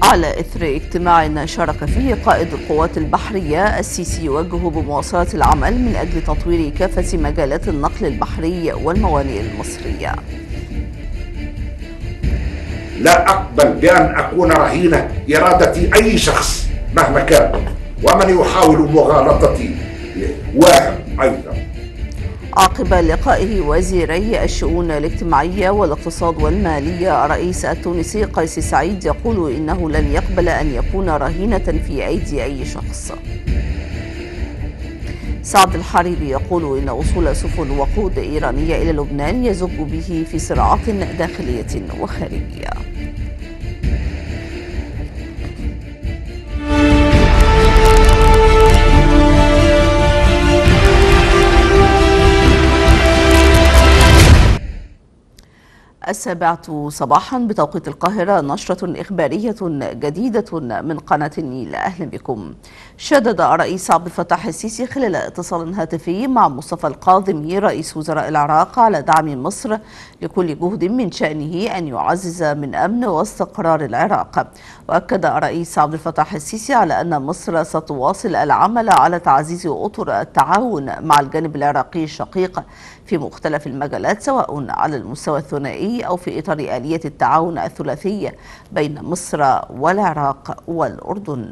على إثر اجتماع شارك فيه قائد القوات البحرية، السيسي يوجه بمواصلة العمل من أجل تطوير كافة مجالات النقل البحري والموانئ المصرية. لا أقبل بأن أكون رهين إرادة أي شخص مهما كان، ومن يحاول مغالطتي واهم أيضا. عقب لقائه وزيري الشؤون الاجتماعية والاقتصاد والمالية، الرئيس التونسي قيس سعيد يقول إنه لن يقبل أن يكون رهينة في أيدي أي شخص. سعد الحريري يقول إن وصول سفن وقود إيرانية إلى لبنان يزج به في صراعات داخلية وخارجية. السابعة صباحا بتوقيت القاهرة، نشرة إخبارية جديدة من قناة النيل. أهلا بكم. شدد الرئيس عبد الفتاح السيسي خلال اتصال هاتفي مع مصطفى الكاظمي رئيس وزراء العراق على دعم مصر لكل جهد من شأنه أن يعزز من أمن واستقرار العراق. وأكد الرئيس عبد الفتاح السيسي على أن مصر ستواصل العمل على تعزيز أطر التعاون مع الجانب العراقي الشقيق في مختلف المجالات، سواء على المستوى الثنائي أو في إطار آلية التعاون الثلاثي بين مصر والعراق والأردن.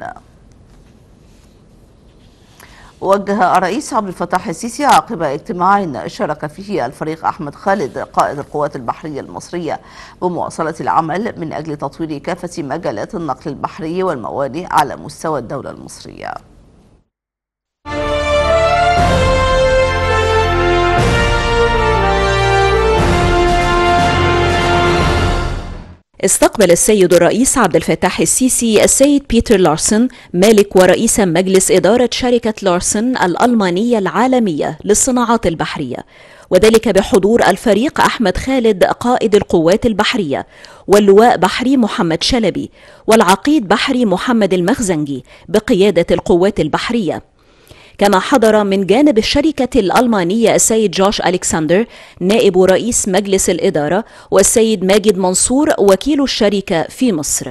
وجه الرئيس عبد الفتاح السيسي عقب اجتماع شارك فيه الفريق أحمد خالد قائد القوات البحرية المصرية بمواصلة العمل من أجل تطوير كافة مجالات النقل البحري والموانئ على مستوى الدولة المصرية. استقبل السيد الرئيس عبد الفتاح السيسي السيد بيتر لارسن مالك ورئيس مجلس إدارة شركة لارسن الألمانية العالمية للصناعات البحرية، وذلك بحضور الفريق أحمد خالد قائد القوات البحرية، واللواء بحري محمد شلبي، والعقيد بحري محمد المخزنجي بقيادة القوات البحرية. كما حضر من جانب الشركة الألمانية السيد جوش ألكسندر نائب رئيس مجلس الإدارة، والسيد ماجد منصور وكيل الشركة في مصر.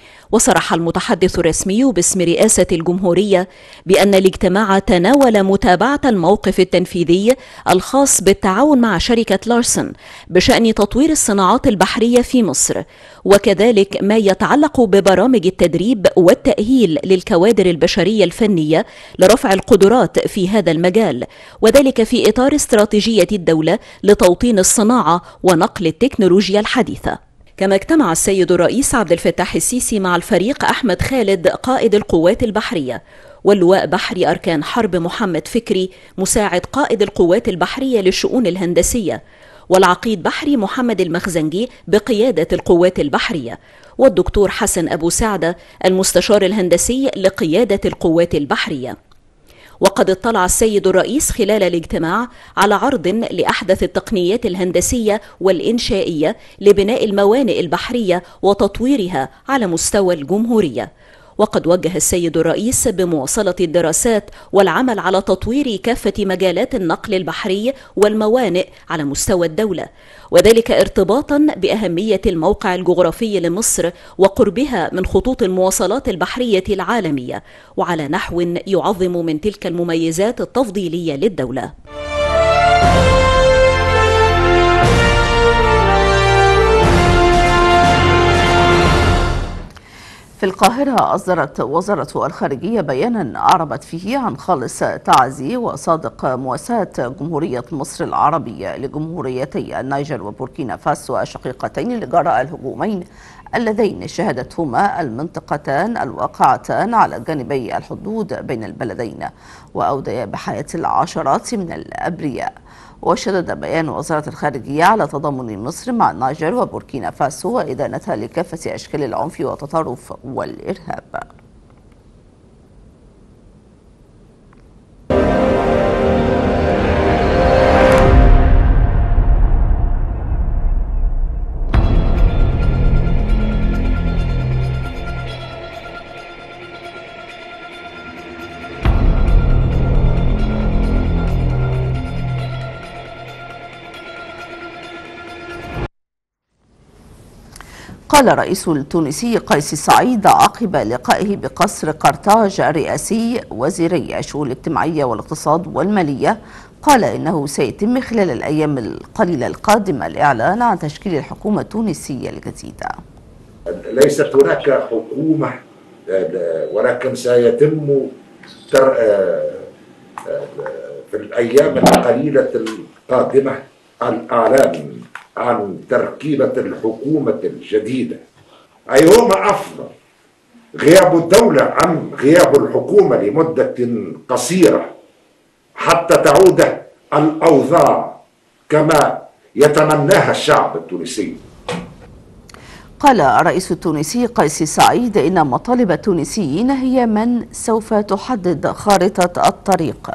وصرح المتحدث الرسمي باسم رئاسة الجمهورية بأن الاجتماع تناول متابعة الموقف التنفيذي الخاص بالتعاون مع شركة لارسن بشأن تطوير الصناعات البحرية في مصر، وكذلك ما يتعلق ببرامج التدريب والتأهيل للكوادر البشرية الفنية لرفع القدرات في هذا المجال، وذلك في إطار استراتيجية الدولة لتوطين الصناعة ونقل التكنولوجيا الحديثة. كما اجتمع السيد الرئيس عبد الفتاح السيسي مع الفريق أحمد خالد قائد القوات البحرية، واللواء بحري أركان حرب محمد فكري مساعد قائد القوات البحرية للشؤون الهندسية، والعقيد بحري محمد المخزنجي بقيادة القوات البحرية، والدكتور حسن أبو سعدة المستشار الهندسي لقيادة القوات البحرية. وقد اطلع السيد الرئيس خلال الاجتماع على عرض لأحدث التقنيات الهندسية والإنشائية لبناء الموانئ البحرية وتطويرها على مستوى الجمهورية. وقد وجه السيد الرئيس بمواصلة الدراسات والعمل على تطوير كافة مجالات النقل البحري والموانئ على مستوى الدولة، وذلك ارتباطا بأهمية الموقع الجغرافي لمصر وقربها من خطوط المواصلات البحرية العالمية، وعلى نحو يعظم من تلك المميزات التفضيلية للدولة. في القاهرة أصدرت وزارة الخارجية بيانا أعربت فيه عن خالص تعزي وصادق مواساة جمهورية مصر العربية لجمهوريتي النيجر وبوركينا فاسو الشقيقتين اللي جراء الهجومين اللذين شهدتهما المنطقتان الواقعتان على جانبي الحدود بين البلدين، وأوديا بحياة العشرات من الأبرياء. وشدد بيان وزارة الخارجية على تضامن مصر مع النيجر وبوركينا فاسو وإدانتها لكافة أشكال العنف والتطرف والإرهاب. قال الرئيس التونسي قيس سعيد عقب لقائه بقصر قرطاج الرئاسي وزيري الشؤون الاجتماعية والاقتصاد والمالية، قال إنه سيتم خلال الأيام القليلة القادمة الإعلان عن تشكيل الحكومة التونسية الجديدة. ليست هناك حكومة، ولكن سيتم في الأيام القليلة القادمة الإعلان عن تركيبة الحكومة الجديدة. أيهما أفضل؟ غياب الدولة أم غياب الحكومة لمدة قصيرة حتى تعود الأوضاع كما يتمناها الشعب التونسي؟ قال الرئيس التونسي قيس سعيد إن مطالب التونسيين هي من سوف تحدد خارطة الطريق.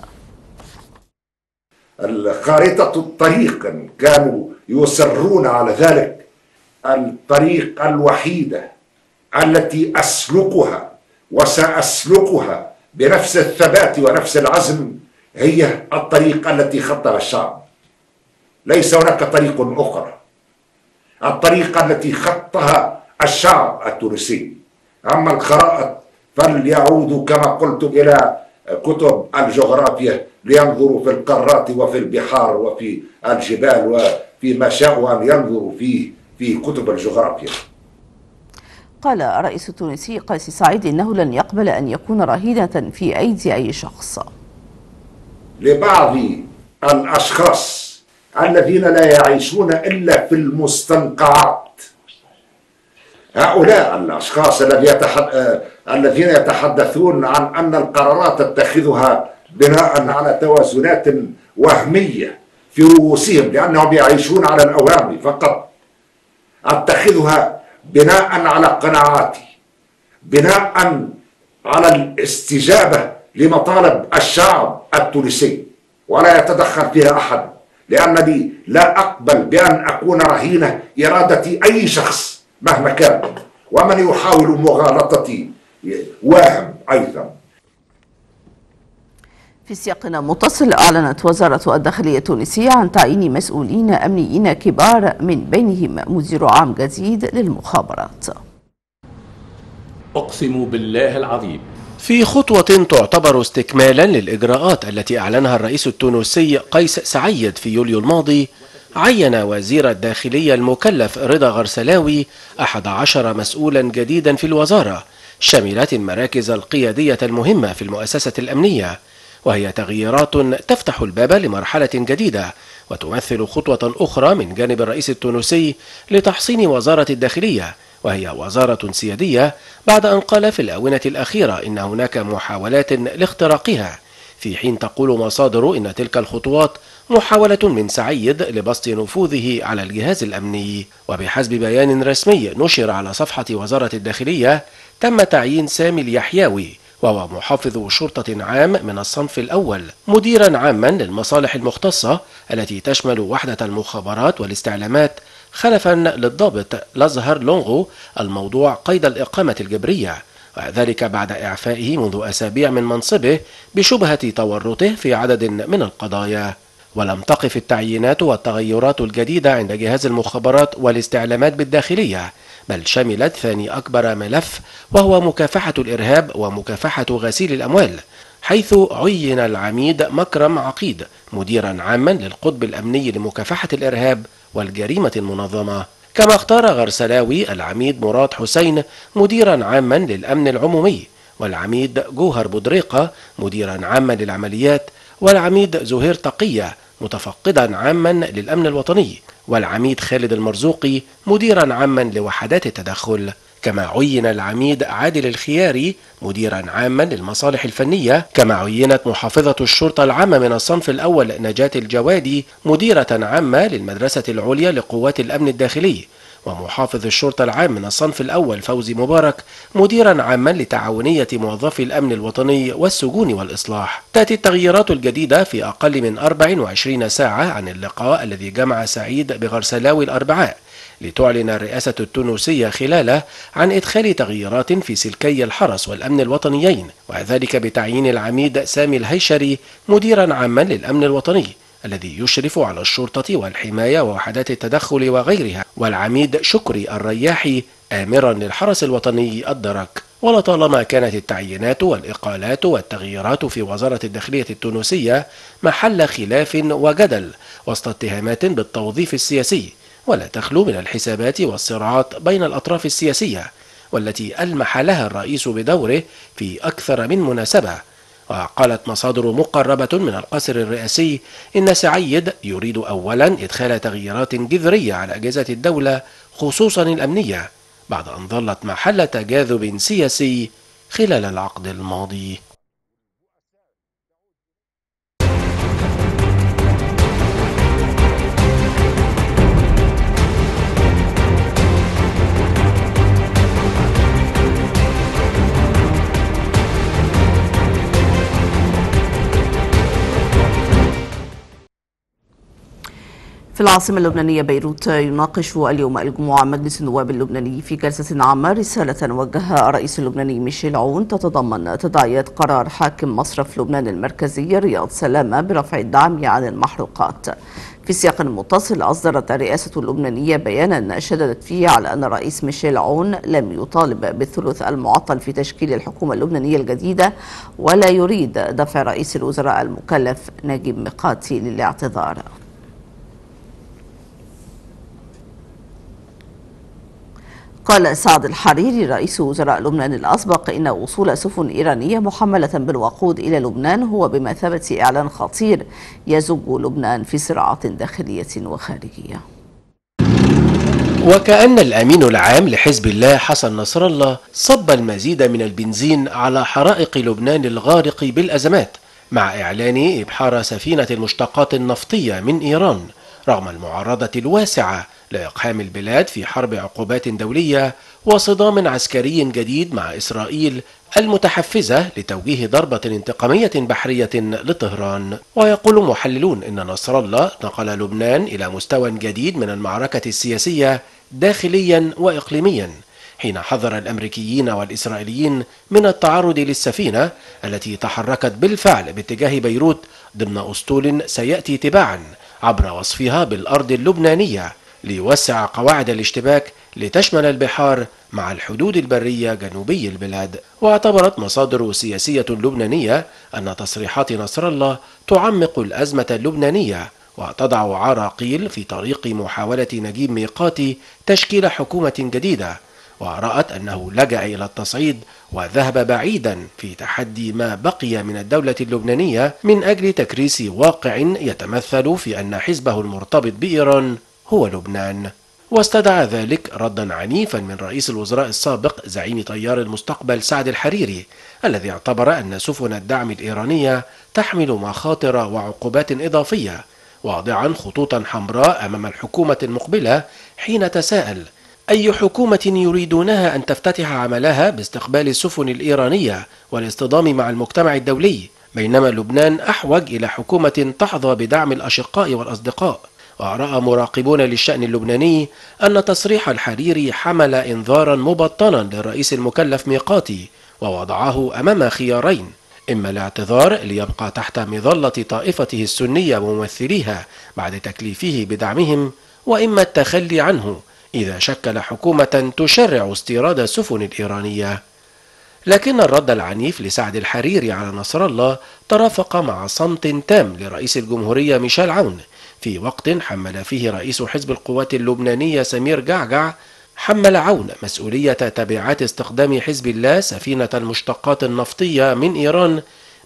خارطة الطريق كانوا يصرون على ذلك. الطريق الوحيدة التي أسلكها وسأسلكها بنفس الثبات ونفس العزم هي الطريق التي خطها الشعب. ليس هناك طريق أخرى. الطريق التي خطها الشعب التونسي. أما الخرائط فليعودوا كما قلت إلى كتب الجغرافيا لينظروا في القارات وفي البحار وفي الجبال وفي ما شاءوا أن ينظروا فيه في كتب الجغرافيا. قال الرئيس التونسي قيس سعيد إنه لن يقبل أن يكون رهينة في أيدي أي شخص. لبعض الأشخاص الذين لا يعيشون إلا في المستنقعات، هؤلاء الأشخاص الذين يتحدثون عن أن القرارات تتخذها بناء على توازنات وهمية في رؤوسهم لأنهم يعيشون على الأوامر فقط، أتخذها بناء على قناعاتي، بناء على الاستجابة لمطالب الشعب التونسي، ولا يتدخل فيها أحد، لأنني لا أقبل بأن أكون رهينة إرادة أي شخص مهما كان، ومن يحاول مغالطتي واهم أيضا. في سياق متصل، أعلنت وزارة الداخلية التونسية عن تعيين مسؤولين أمنيين كبار من بينهم مدير عام جديد للمخابرات. أقسم بالله العظيم. في خطوة تعتبر استكمالا للإجراءات التي أعلنها الرئيس التونسي قيس سعيد في يوليو الماضي، عين وزير الداخلية المكلف رضا غرسلاوي 11 مسؤولا جديدا في الوزارة، شاملة المراكز القيادية المهمة في المؤسسة الأمنية، وهي تغييرات تفتح الباب لمرحلة جديدة وتمثل خطوة أخرى من جانب الرئيس التونسي لتحصين وزارة الداخلية، وهي وزارة سيادية بعد أن قال في الآونة الأخيرة إن هناك محاولات لاختراقها، في حين تقول مصادر إن تلك الخطوات محاولة من سعيد لبسط نفوذه على الجهاز الأمني. وبحسب بيان رسمي نشر على صفحة وزارة الداخلية، تم تعيين سامي اليحيوي وهو محافظ شرطة عام من الصنف الأول مديرا عاما للمصالح المختصة التي تشمل وحدة المخابرات والاستعلامات، خلفا للضابط الأزهر لونغو الموضوع قيد الإقامة الجبرية، وذلك بعد إعفائه منذ أسابيع من منصبه بشبهة تورطه في عدد من القضايا. ولم تقف التعيينات والتغيرات الجديدة عند جهاز المخابرات والاستعلامات بالداخلية، بل شملت ثاني أكبر ملف وهو مكافحة الإرهاب ومكافحة غسيل الأموال، حيث عين العميد مكرم عقيد مديرا عاما للقطب الأمني لمكافحة الإرهاب والجريمة المنظمة. كما اختار غرسلاوي العميد مراد حسين مديرا عاما للأمن العمومي، والعميد جوهر بودريقة مديرا عاما للعمليات، والعميد زهير تقية متفقدا عاما للأمن الوطني، والعميد خالد المرزوقي مديرا عاما لوحدات التدخل. كما عين العميد عادل الخياري مديرا عاما للمصالح الفنية. كما عينت محافظة الشرطة العامة من الصنف الأول نجاة الجوادي مديرة عامة للمدرسة العليا لقوات الأمن الداخلي، ومحافظ الشرطة العام من الصنف الأول فوزي مبارك مديرا عاما لتعاونية موظفي الأمن الوطني والسجون والإصلاح. تأتي التغييرات الجديدة في أقل من 24 ساعة عن اللقاء الذي جمع سعيد بغرسلاوي الأربعاء، لتعلن الرئاسة التونسية خلاله عن إدخال تغييرات في سلكي الحرس والأمن الوطنيين، وذلك بتعيين العميد سامي الهيشري مديرا عاما للأمن الوطني، الذي يشرف على الشرطة والحماية ووحدات التدخل وغيرها، والعميد شكري الرياحي آمرا للحرس الوطني الدرك. ولطالما كانت التعيينات والإقالات والتغييرات في وزارة الداخلية التونسية محل خلاف وجدل وسط اتهامات بالتوظيف السياسي، ولا تخلو من الحسابات والصراعات بين الأطراف السياسية، والتي ألمح لها الرئيس بدوره في أكثر من مناسبة. وقالت مصادر مقربة من القصر الرئاسي إن سعيد يريد أولا إدخال تغييرات جذرية على أجهزة الدولة خصوصا الأمنية، بعد أن ظلت محل تجاذب سياسي خلال العقد الماضي. في العاصمة اللبنانية بيروت يناقش اليوم الجمعة مجلس النواب اللبناني في جلسة عامة رسالة وجهها الرئيس اللبناني ميشيل عون تتضمن تداعيات قرار حاكم مصرف لبنان المركزي رياض سلامة برفع الدعم عن المحروقات. في سياق متصل أصدرت الرئاسة اللبنانية بيانا شددت فيه على أن الرئيس ميشيل عون لم يطالب بالثلث المعطل في تشكيل الحكومة اللبنانية الجديدة، ولا يريد دفع رئيس الوزراء المكلف نجيب ميقاتي للاعتذار. قال سعد الحريري رئيس وزراء لبنان الأسبق إن وصول سفن إيرانية محملة بالوقود إلى لبنان هو بمثابة إعلان خطير يزج لبنان في صراعات داخلية وخارجية. وكأن الأمين العام لحزب الله حسن نصر الله صب المزيد من البنزين على حرائق لبنان الغارق بالأزمات، مع إعلان إبحار سفينة المشتقات النفطية من إيران رغم المعارضة الواسعة لإقحام البلاد في حرب عقوبات دولية وصدام عسكري جديد مع إسرائيل المتحفزة لتوجيه ضربة انتقامية بحرية لطهران. ويقول محللون إن نصر الله نقل لبنان إلى مستوى جديد من المعركة السياسية داخليا وإقليميا، حين حذر الأمريكيين والإسرائيليين من التعرض للسفينة التي تحركت بالفعل باتجاه بيروت ضمن أسطول سيأتي تباعا عبر وصفها بالأرض اللبنانية ليوسع قواعد الاشتباك لتشمل البحار مع الحدود البرية جنوبي البلاد. واعتبرت مصادر سياسية لبنانية أن تصريحات نصر الله تعمق الأزمة اللبنانية وتضع عراقيل في طريق محاولة نجيب ميقاتي تشكيل حكومة جديدة، ورأت أنه لجأ إلى التصعيد وذهب بعيدا في تحدي ما بقي من الدولة اللبنانية من أجل تكريس واقع يتمثل في أن حزبه المرتبط بإيران هو لبنان. واستدعى ذلك ردا عنيفا من رئيس الوزراء السابق زعيم تيار المستقبل سعد الحريري، الذي اعتبر أن سفن الدعم الإيرانية تحمل مخاطر وعقوبات إضافية، واضعا خطوطا حمراء أمام الحكومة المقبلة حين تساءل أي حكومة يريدونها أن تفتتح عملها باستقبال السفن الإيرانية والاصطدام مع المجتمع الدولي، بينما لبنان أحوج إلى حكومة تحظى بدعم الأشقاء والأصدقاء. ورأى مراقبون للشأن اللبناني أن تصريح الحريري حمل إنذارا مبطنا للرئيس المكلف ميقاتي، ووضعه أمام خيارين: إما الاعتذار ليبقى تحت مظلة طائفته السنية وممثليها بعد تكليفه بدعمهم، وإما التخلي عنه إذا شكل حكومة تشرع استيراد السفن الإيرانية. لكن الرد العنيف لسعد الحريري على نصر الله ترافق مع صمت تام لرئيس الجمهورية ميشيل عون، في وقت حمل فيه رئيس حزب القوات اللبنانية سمير جعجع حمل عون مسؤولية تبعات استخدام حزب الله سفينة المشتقات النفطية من إيران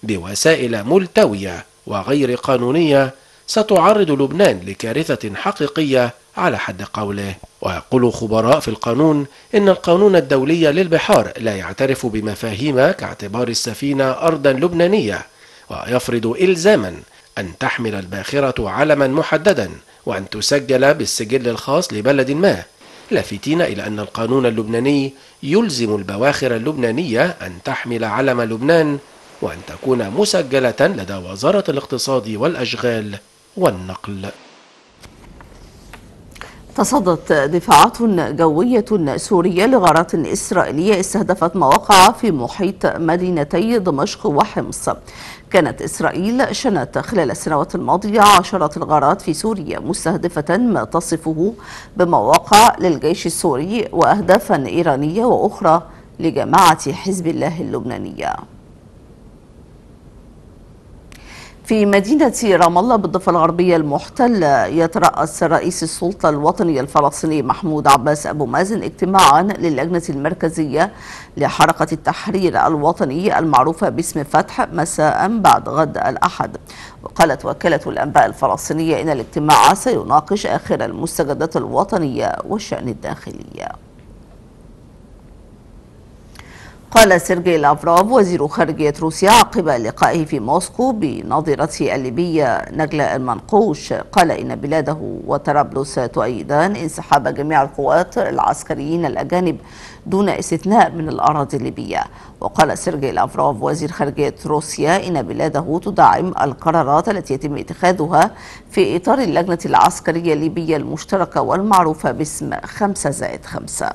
بوسائل ملتوية وغير قانونية ستعرض لبنان لكارثة حقيقية على حد قوله. ويقول خبراء في القانون إن القانون الدولي للبحار لا يعترف بمفاهيم كاعتبار السفينة أرضا لبنانية، ويفرض إلزاما أن تحمل الباخرة علما محددا وأن تسجل بالسجل الخاص لبلد ما، لافتين إلى أن القانون اللبناني يلزم البواخر اللبنانية أن تحمل علم لبنان وأن تكون مسجلة لدى وزارة الاقتصاد والأشغال والنقل. تصدت دفاعات جوية سورية لغارات إسرائيلية استهدفت مواقع في محيط مدينتي دمشق وحمص. كانت إسرائيل شنت خلال السنوات الماضية عشرات الغارات في سوريا مستهدفة ما تصفه بمواقع للجيش السوري وأهدافا إيرانية وأخرى لجماعة حزب الله اللبنانية. في مدينة رام الله بالضفة الغربية المحتلة يترأس رئيس السلطة الوطنية الفلسطيني محمود عباس أبو مازن اجتماعا للجنة المركزية لحركة التحرير الوطني المعروفة باسم فتح مساء بعد غد الأحد. وقالت وكالة الأنباء الفلسطينية إن الاجتماع سيناقش آخر المستجدات الوطنية والشأن الداخلي. قال سيرجي لافروف وزير خارجية روسيا عقب لقائه في موسكو بنظيرته الليبية نجلة المنقوش، قال إن بلاده وطرابلس تؤيدان انسحاب جميع القوات العسكريين الأجانب دون استثناء من الأراضي الليبية. وقال سيرجي لافروف وزير خارجية روسيا إن بلاده تدعم القرارات التي يتم اتخاذها في إطار اللجنة العسكرية الليبية المشتركة والمعروفة باسم 5+5.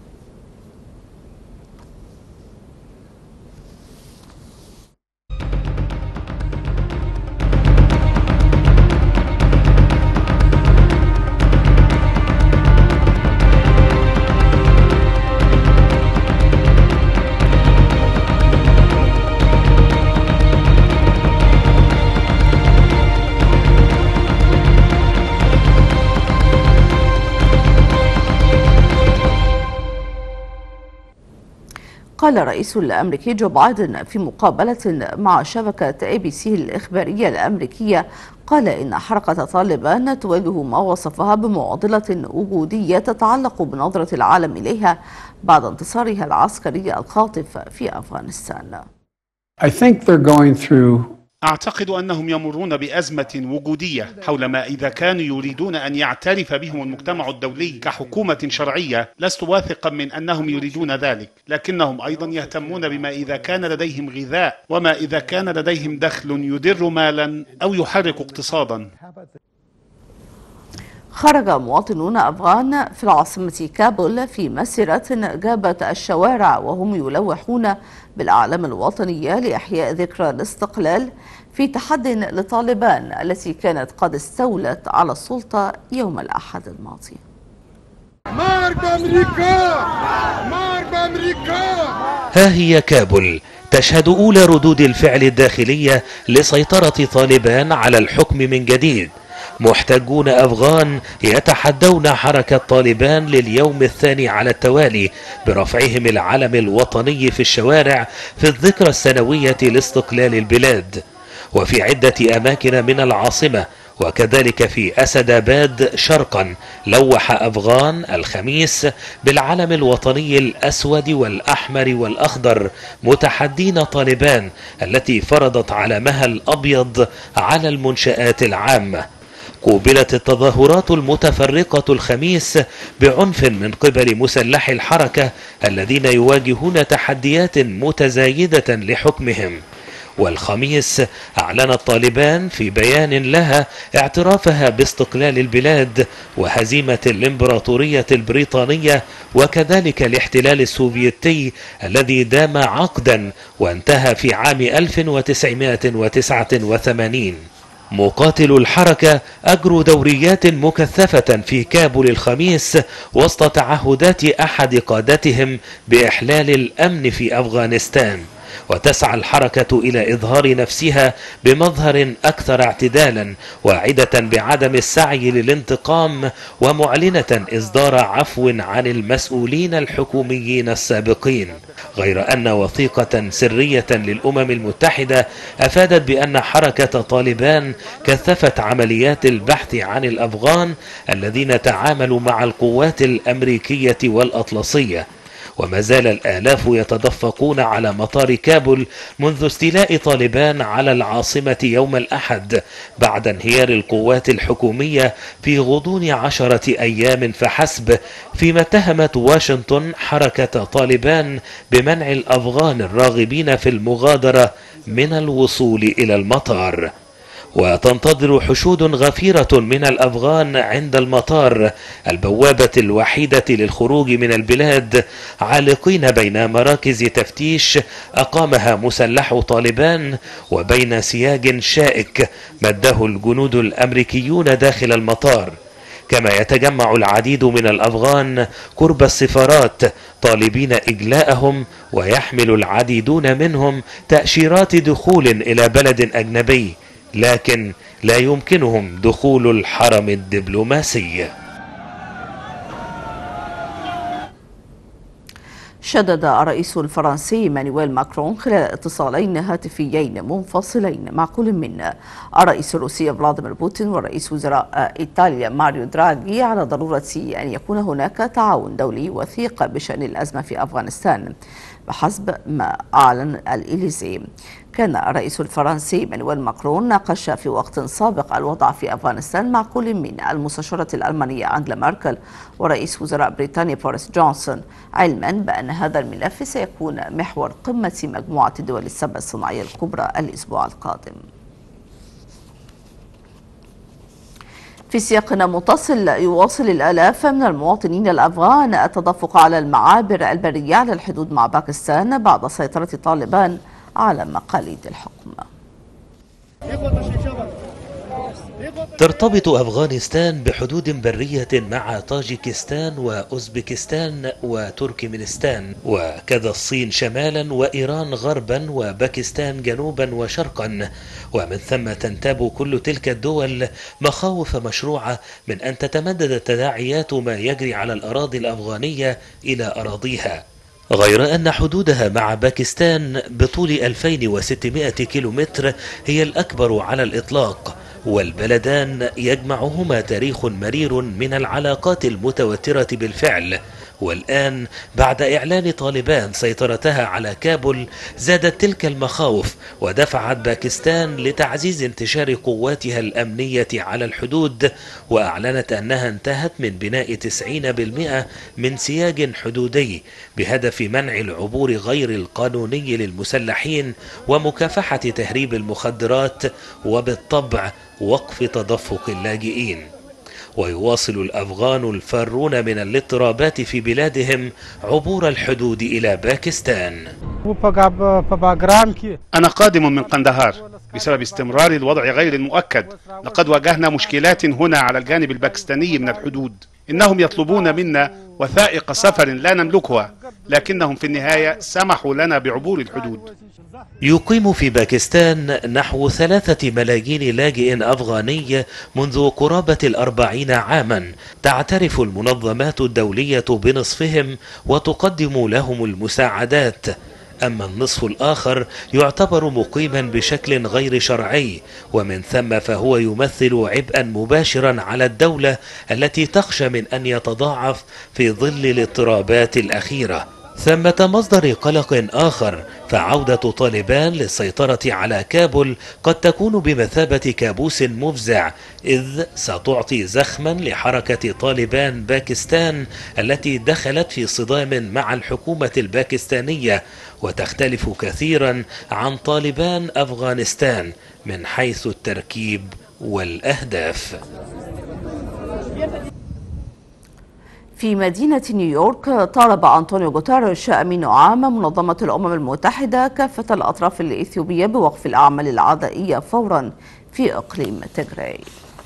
قال الرئيس الأمريكي جو بايدن في مقابلة مع شبكة ABC الإخبارية الأمريكية، قال إن حركة طالبان تواجه ما وصفها بمعضلة وجودية تتعلق بنظرة العالم إليها بعد انتصارها العسكري الخاطف في أفغانستان. أعتقد أنهم يمرون بأزمة وجودية حول ما إذا كانوا يريدون أن يعترف بهم المجتمع الدولي كحكومة شرعية. لست واثقا من أنهم يريدون ذلك، لكنهم أيضا يهتمون بما إذا كان لديهم غذاء وما إذا كان لديهم دخل يدر مالا أو يحرك اقتصادا. خرج مواطنون أفغان في العاصمة كابول في مسيرة جابت الشوارع وهم يلوحون بالأعلام الوطنية لإحياء ذكرى الاستقلال في تحد لطالبان التي كانت قد استولت على السلطة يوم الأحد الماضي. ها هي كابول تشهد أولى ردود الفعل الداخلية لسيطرة طالبان على الحكم من جديد. محتجون أفغان يتحدون حركة طالبان لليوم الثاني على التوالي برفعهم العلم الوطني في الشوارع في الذكرى السنوية لاستقلال البلاد. وفي عدة أماكن من العاصمة وكذلك في أسداباد شرقا لوح أفغان الخميس بالعلم الوطني الأسود والأحمر والأخضر متحدين طالبان التي فرضت علمها الأبيض على المنشآت العامة. قوبلت التظاهرات المتفرقة الخميس بعنف من قبل مسلحي الحركة الذين يواجهون تحديات متزايدة لحكمهم. والخميس أعلنت طالبان في بيان لها اعترافها باستقلال البلاد وهزيمة الإمبراطورية البريطانية وكذلك الاحتلال السوفيتي الذي دام عقدا وانتهى في عام 1989. مقاتلو الحركة أجروا دوريات مكثفة في كابول الخميس وسط تعهدات أحد قادتهم بإحلال الأمن في أفغانستان. وتسعى الحركة إلى إظهار نفسها بمظهر أكثر اعتدالا واعدة بعدم السعي للانتقام ومعلنة إصدار عفو عن المسؤولين الحكوميين السابقين. غير أن وثيقة سرية للأمم المتحدة أفادت بأن حركة طالبان كثفت عمليات البحث عن الأفغان الذين تعاملوا مع القوات الأمريكية والأطلسية. وما زال الآلاف يتدفقون على مطار كابول منذ استيلاء طالبان على العاصمة يوم الأحد بعد انهيار القوات الحكومية في غضون 10 أيام فحسب، فيما اتهمت واشنطن حركة طالبان بمنع الأفغان الراغبين في المغادرة من الوصول إلى المطار. وتنتظر حشود غفيرة من الأفغان عند المطار، البوابة الوحيدة للخروج من البلاد، عالقين بين مراكز تفتيش أقامها مسلحو طالبان وبين سياج شائك مده الجنود الأمريكيون داخل المطار. كما يتجمع العديد من الأفغان قرب السفارات طالبين إجلاءهم، ويحمل العديدون منهم تأشيرات دخول إلى بلد أجنبي، لكن لا يمكنهم دخول الحرم الدبلوماسي. شدد الرئيس الفرنسي مانويل ماكرون خلال اتصالين هاتفيين منفصلين مع كل من الرئيس الروسي فلاديمير بوتين ورئيس وزراء إيطاليا ماريو دراغي على ضرورة أن يكون هناك تعاون دولي وثيق بشأن الأزمة في أفغانستان بحسب ما أعلن الإليزي. كان الرئيس الفرنسي مانويل ماكرون ناقش في وقت سابق الوضع في أفغانستان مع كل من المستشارة الألمانية أنغيلا ميركل ورئيس وزراء بريطانيا بوريس جونسون، علما بأن هذا الملف سيكون محور قمة مجموعة الدول السبع الصناعية الكبرى الأسبوع القادم. في سياق متصل، يواصل الآلاف من المواطنين الأفغان التدفق على المعابر البرية على الحدود مع باكستان بعد سيطرة طالبان على مقاليد الحكم. ترتبط أفغانستان بحدود برية مع طاجيكستان وأوزبكستان وتركمانستان، وكذا الصين شمالا وإيران غربا وباكستان جنوبا وشرقا، ومن ثم تنتاب كل تلك الدول مخاوف مشروعة من أن تتمدد تداعيات ما يجري على الأراضي الأفغانية إلى أراضيها، غير أن حدودها مع باكستان بطول 2600 كيلومتر هي الأكبر على الإطلاق، والبلدان يجمعهما تاريخ مرير من العلاقات المتوترة بالفعل. والآن بعد إعلان طالبان سيطرتها على كابول زادت تلك المخاوف، ودفعت باكستان لتعزيز انتشار قواتها الأمنية على الحدود، وأعلنت أنها انتهت من بناء 90% من سياج حدودي بهدف منع العبور غير القانوني للمسلحين ومكافحة تهريب المخدرات، وبالطبع وقف تدفق اللاجئين. ويواصل الأفغان الفارون من الاضطرابات في بلادهم عبور الحدود إلى باكستان. أنا قادم من قندهار بسبب استمرار الوضع غير المؤكد. لقد واجهنا مشكلات هنا على الجانب الباكستاني من الحدود. إنهم يطلبون منا وثائق سفر لا نملكها، لكنهم في النهاية سمحوا لنا بعبور الحدود. يقيم في باكستان نحو 3 ملايين لاجئ أفغاني منذ قرابة 40 عاما. تعترف المنظمات الدولية بنصفهم وتقدم لهم المساعدات، أما النصف الآخر يعتبر مقيما بشكل غير شرعي، ومن ثم فهو يمثل عبئا مباشرا على الدولة التي تخشى من أن يتضاعف في ظل الاضطرابات الأخيرة. ثمة مصدر قلق آخر، فعودة طالبان للسيطرة على كابول قد تكون بمثابة كابوس مفزع، إذ ستعطي زخما لحركة طالبان باكستان التي دخلت في صدام مع الحكومة الباكستانية، وتختلف كثيرا عن طالبان أفغانستان من حيث التركيب والأهداف. في مدينة نيويورك، طالب أنطونيو غوتيريش أمين عام منظمة الأمم المتحدة كافة الأطراف الإثيوبية بوقف الأعمال العدائية فورا في إقليم تيغراي.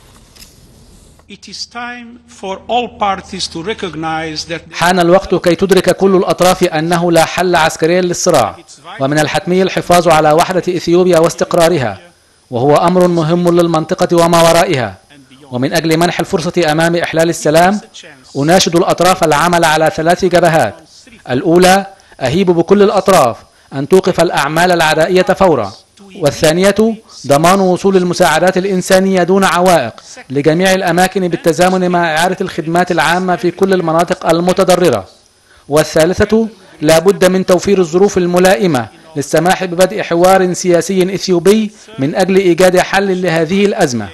حان الوقت كي تدرك كل الأطراف أنه لا حل عسكري للصراع، ومن الحتمي الحفاظ على وحدة إثيوبيا واستقرارها، وهو أمر مهم للمنطقة وما ورائها. ومن أجل منح الفرصة أمام إحلال السلام، أناشد الأطراف العمل على 3 جبهات. الأولى، أهيب بكل الأطراف أن توقف الأعمال العدائية فورا. والثانية، ضمان وصول المساعدات الإنسانية دون عوائق لجميع الأماكن بالتزامن مع إعادة الخدمات العامة في كل المناطق المتضررة. والثالثة، لا بد من توفير الظروف الملائمة للسماح ببدء حوار سياسي إثيوبي من أجل إيجاد حل لهذه الأزمة.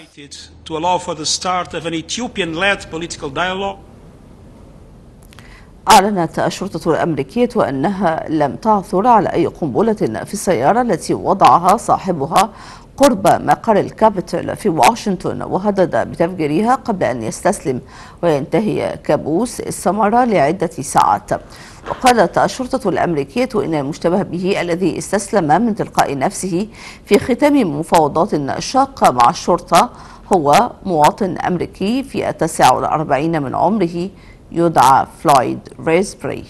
أعلنت الشرطة الأمريكية أنها لم تعثر على أي قنبلة في السيارة التي وضعها صاحبها قرب مقر الكابيتول في واشنطن، وهدد بتفجيرها قبل أن يستسلم وينتهي كابوس استمر لعدة ساعات. وقالت الشرطة الأمريكية إن المشتبه به الذي استسلم من تلقاء نفسه في ختام مفاوضات شاقة مع الشرطة هو مواطن أمريكي في 49 من عمره يدعى فلويد ريزبري.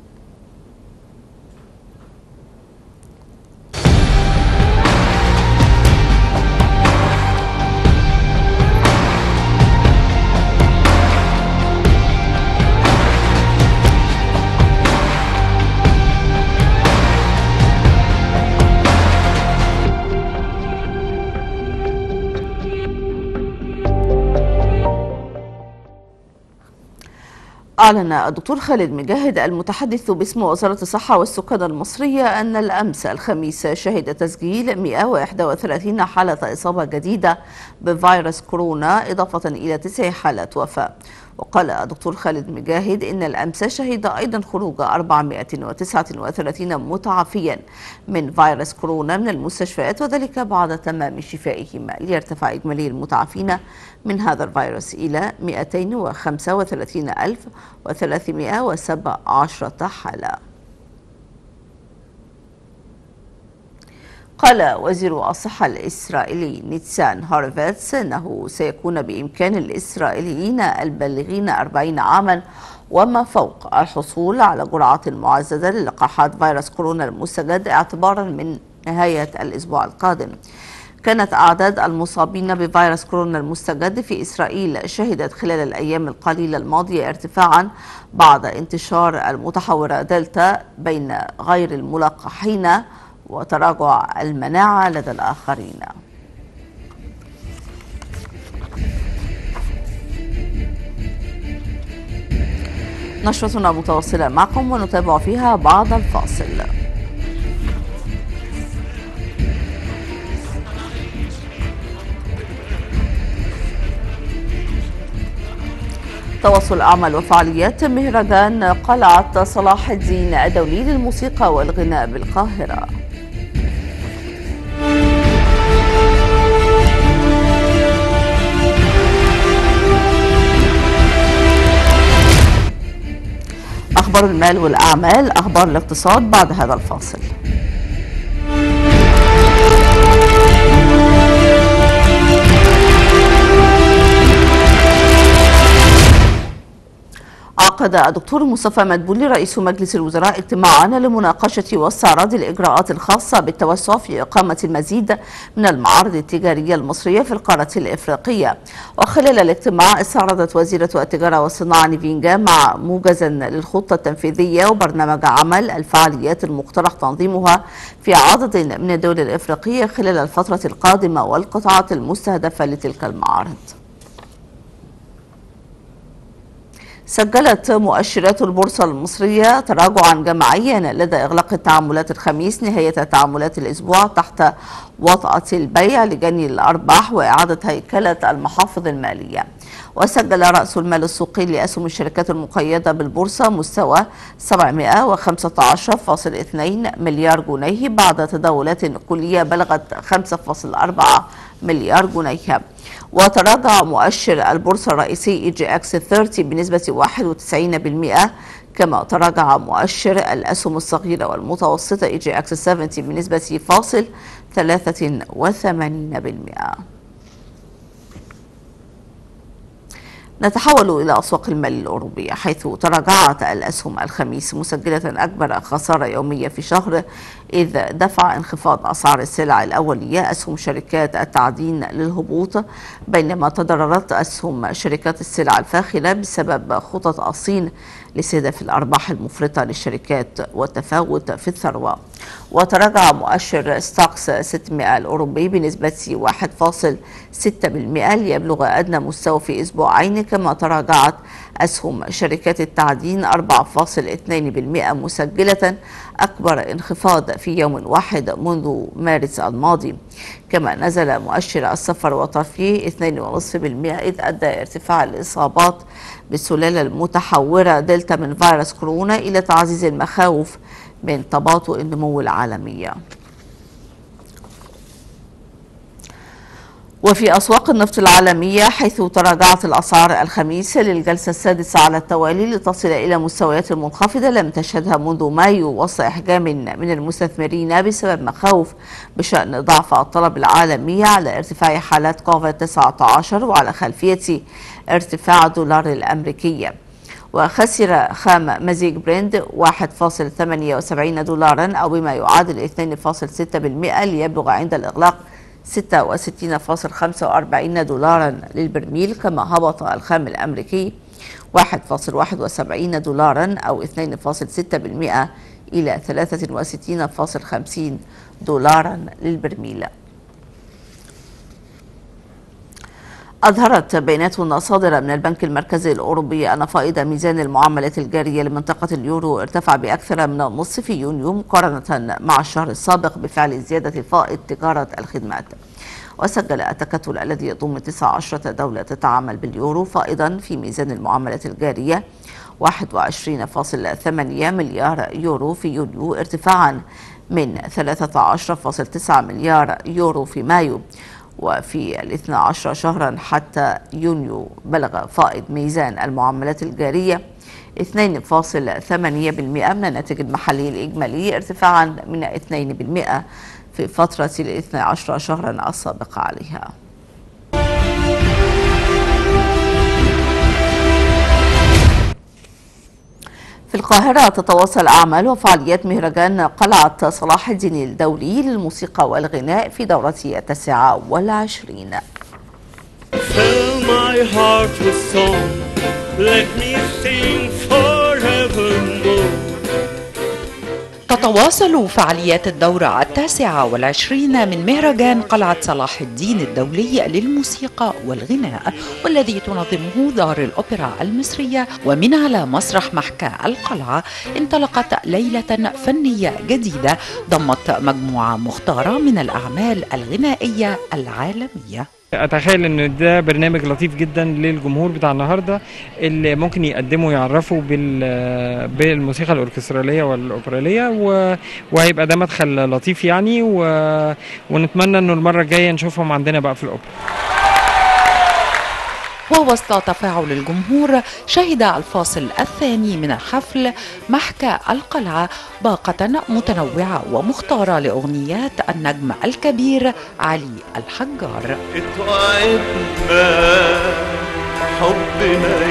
أعلن الدكتور خالد مجاهد المتحدث باسم وزارة الصحة والسكان المصرية أن الأمس الخميس شهد تسجيل 131 حالة إصابة جديدة بفيروس كورونا إضافة إلى 9 حالات وفاة. وقال الدكتور خالد مجاهد إن الأمس شهد أيضا خروج 439 متعافيا من فيروس كورونا من المستشفيات، وذلك بعد تمام شفائهم، ليرتفع إجمالي المتعافين من هذا الفيروس إلى 235,317 حالة. قال وزير الصحة الإسرائيلي نيتسان هورفيتس أنه سيكون بإمكان الإسرائيليين البالغين 40 عاما وما فوق الحصول على جرعات معززة للقاحات فيروس كورونا المستجد اعتبارا من نهاية الأسبوع القادم. كانت أعداد المصابين بفيروس كورونا المستجد في إسرائيل شهدت خلال الأيام القليلة الماضية ارتفاعا بعد انتشار المتحورة دلتا بين غير الملقحين وتراجع المناعة لدى الآخرين. نشرتنا متواصلة معكم ونتابع فيها بعد الفاصل. تواصل أعمال وفعاليات مهرجان قلعة صلاح الدين الدولي للموسيقى والغناء بالقاهرة. أخبار المال والأعمال، أخبار الاقتصاد بعد هذا الفاصل. عقد الدكتور مصطفى مدبولي رئيس مجلس الوزراء اجتماعا لمناقشة واستعراض الإجراءات الخاصة بالتوسع في إقامة المزيد من المعارض التجارية المصرية في القارة الإفريقية. وخلال الاجتماع استعرضت وزيرة التجارة والصناعة نيفين مع موجزا للخطة التنفيذية وبرنامج عمل الفعاليات المقترح تنظيمها في عدد من الدول الإفريقية خلال الفترة القادمة والقطاعات المستهدفة لتلك المعارض. سجلت مؤشرات البورصة المصرية تراجعا جماعيا لدى إغلاق التعاملات الخميس نهاية تعاملات الأسبوع تحت وطأة البيع لجني الأرباح وإعادة هيكلة المحافظ المالية. وسجل رأس المال السوقي لأسهم الشركات المقيدة بالبورصة مستوى 715.2 مليار جنيه بعد تداولات كلية بلغت 5.4 مليار جنيه. وتراجع مؤشر البورصة الرئيسي EGX 30 بنسبة 91%، كما تراجع مؤشر الأسهم الصغيرة والمتوسطة EGX 70 بنسبة 83%. نتحول إلى أسواق المال الأوروبية، حيث تراجعت الأسهم الخميس مسجلة أكبر خسارة يومية في شهر، إذ دفع انخفاض أسعار السلع الأولية أسهم شركات التعدين للهبوط، بينما تضررت أسهم شركات السلع الفاخرة بسبب خطط الصين لاستهداف الأرباح المفرطة للشركات والتفاوت في الثروة. وتراجع مؤشر ستوكس 600 الأوروبي بنسبة 1.6% ليبلغ أدنى مستوى في أسبوعين، كما تراجعت أسهم شركات التعدين 4.2% مسجلة أكبر انخفاض في يوم واحد منذ مارس الماضي. كما نزل مؤشر السفر والترفيه 2.5%، إذ أدى ارتفاع الإصابات بالسلالة المتحورة دلتا من فيروس كورونا إلى تعزيز المخاوف من تباطؤ النمو العالمي. وفي أسواق النفط العالمية، حيث تراجعت الأسعار الخميس للجلسة السادسة على التوالي لتصل إلى مستويات منخفضة لم تشهدها منذ مايو، وسط إحجام من المستثمرين بسبب مخاوف بشأن ضعف الطلب العالمي على ارتفاع حالات كوفيد-19 وعلى خلفية ارتفاع الدولار الأمريكي. وخسر خام مزيج برند 1.78 دولارا أو بما يعادل 2.6% ليبلغ عند الإغلاق 66.45 دولارا للبرميل، كما هبط الخام الأمريكي 1.71 دولارا أو 2.6% إلى 63.50 دولارا للبرميل. أظهرت بيانات صادرة من البنك المركزي الأوروبي أن فائض ميزان المعاملات الجارية لمنطقة اليورو ارتفع بأكثر من النصف في يونيو مقارنة مع الشهر السابق بفعل زيادة فائض تجارة الخدمات. وسجل التكتل الذي يضم 19 دولة تتعامل باليورو فائضا في ميزان المعاملات الجارية 21.8 مليار يورو في يونيو، ارتفاعا من 13.9 مليار يورو في مايو. وفي 12 شهرا حتى يونيو بلغ فائض ميزان المعاملات الجارية 2.8% من الناتج المحلي الإجمالي، ارتفاعا من 2% في فترة 12 شهرا السابقة عليها. في القاهرة تتواصل أعمال وفعاليات مهرجان قلعة صلاح الدين الدولي للموسيقى والغناء في دورته 29. تتواصل فعاليات الدورة 29 من مهرجان قلعة صلاح الدين الدولي للموسيقى والغناء، والذي تنظمه دار الأوبرا المصرية. ومن على مسرح محكى القلعة انطلقت ليلة فنية جديدة ضمت مجموعة مختارة من الأعمال الغنائية العالمية. أتخيل إن ده برنامج لطيف جدا للجمهور بتاع النهارده، اللي ممكن يقدموا يعرفوا بالموسيقى الأوركسترالية والأوبرالية، وهيبقى ده مدخل لطيف يعني، ونتمنى إنه المرة الجاية نشوفهم عندنا بقى في الأوبرا. ووسط تفاعل الجمهور شهد الفاصل الثاني من الحفل محكى القلعة باقة متنوعة ومختارة لأغنيات النجم الكبير علي الحجار. حبنا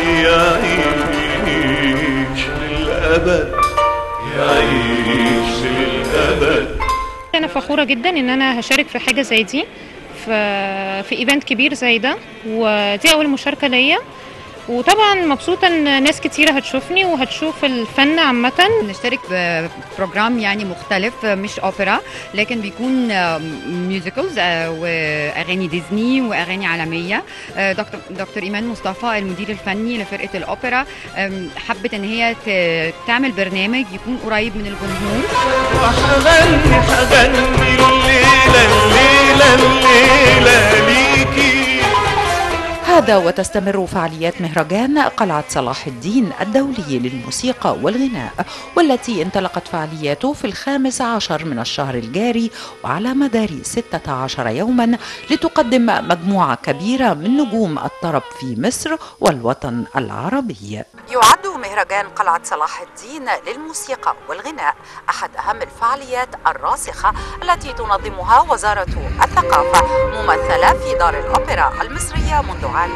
يعيش للأبد، يعيش للأبد. أنا فخورة جدا إن أنا هشارك في حاجة زي دي، في ايفنت كبير زي ده، ودي اول مشاركه ليا، وطبعا مبسوطه ان ناس كتيره هتشوفني وهتشوف الفن عامه. نشترك ببروجرام يعني مختلف، مش اوبرا لكن بيكون ميوزيكلز واغاني ديزني واغاني عالميه. دكتور ايمان مصطفى المدير الفني لفرقه الاوبرا حبت ان هي تعمل برنامج يكون قريب من الجمهور. وحغني الليله ليكي. هذا وتستمر فعاليات مهرجان قلعة صلاح الدين الدولي للموسيقى والغناء، والتي انطلقت فعالياته في 15 من الشهر الجاري وعلى مدار 16 يوما، لتقدم مجموعة كبيرة من نجوم الطرب في مصر والوطن العربي. يعد مهرجان قلعة صلاح الدين للموسيقى والغناء أحد أهم الفعاليات الراسخة التي تنظمها وزارة الثقافة، ممثلة في دار الأوبرا المصرية منذ عام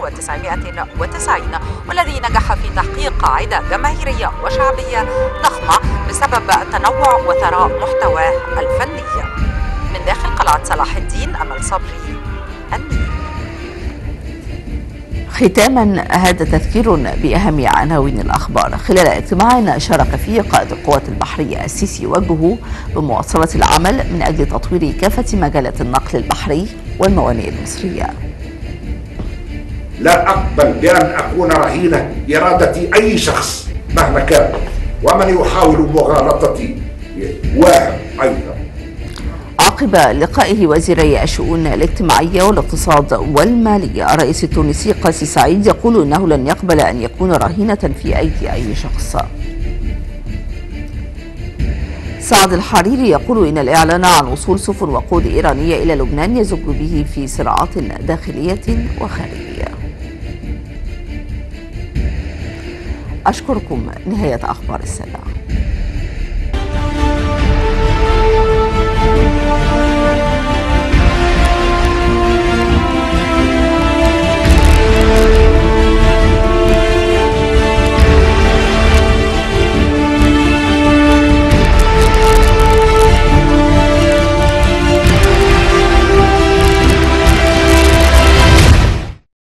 1990، والذي نجح في تحقيق قاعدة جماهيرية وشعبية ضخمة بسبب تنوع وثراء محتواه الفني. من داخل قلعة صلاح الدين، أمل صبري، النيل. ختاما، هذا تذكير بأهم عناوين الأخبار. خلال اجتماع شارك فيه قائد القوات البحرية السيسي وجهه بمواصلة العمل من أجل تطوير كافة مجالات النقل البحري والموانئ المصرية. لا أقبل بأن أكون رهينة إرادة أي شخص مهما كان، ومن يحاول مغالطتي واهم أيضا. عقب لقائه وزيري الشؤون الاجتماعية والاقتصاد والمالية، الرئيس التونسي قيس سعيد يقول إنه لن يقبل أن يكون رهينة في أيدي أي شخص. سعد الحريري يقول إن الإعلان عن وصول سفن وقود إيرانية إلى لبنان يزج به في صراعات داخلية وخارجية. أشكركم. نهاية أخبار الساعة.